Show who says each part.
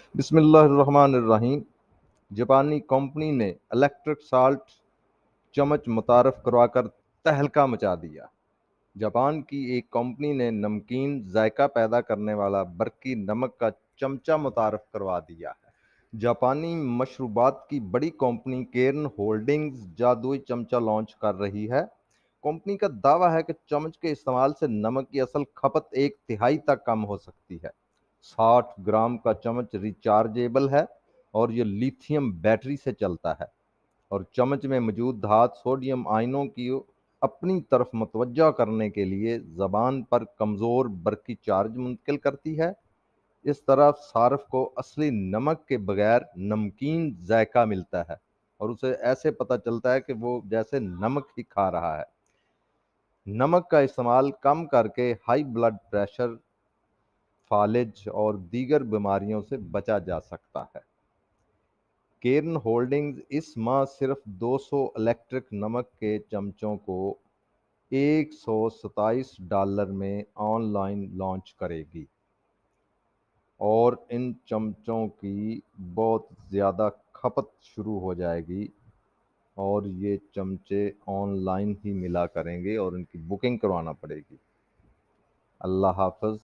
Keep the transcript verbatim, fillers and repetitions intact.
Speaker 1: بسم اللہ الرحمن الرحیم۔ جاپانی کمپنی نے الیکٹرک سالٹ چمچ متعارف کروا کر تہلکہ مچا دیا۔ جاپان کی ایک کمپنی نے نمکین ذائقہ پیدا کرنے والا برقی نمک کا چمچہ متعارف کروا دیا ہے۔ جاپانی مشروبات کی بڑی کمپنی کیرن ہولڈنگز جادوئی چمچہ لانچ کر رہی ہے۔ کمپنی کا دعویٰ ہے کہ چمچ کے استعمال سے نمک کی اصل کھپت ایک تہائی تک کم ہو سکتی ہے۔ ساٹھ گرام کا چمچ ریچارجیبل ہے اور یہ لیتھیم بیٹری سے چلتا ہے، اور چمچ میں موجود دھات سوڈیم آئنوں کی اپنی طرف متوجہ کرنے کے لیے زبان پر کمزور برقی چارج منتقل کرتی ہے۔ اس طرح صارف کو اصلی نمک کے بغیر نمکین ذائقہ ملتا ہے اور اسے ایسے پتہ چلتا ہے کہ وہ جیسے نمک ہی کھا رہا ہے۔ نمک کا استعمال کم کر کے ہائی بلڈ پریشر، فالج اور دیگر بیماریوں سے بچا جا سکتا ہے۔ کیرن ہولڈنگز اس ماہ صرف دو سو الیکٹرک نمک کے چمچوں کو ایک سو ستائیس ڈالر میں آن لائن لانچ کرے گی، اور ان چمچوں کی بہت زیادہ کھپت شروع ہو جائے گی، اور یہ چمچے آن لائن ہی ملا کریں گے اور ان کی بکنگ کروانا پڑے گی۔ اللہ حافظ۔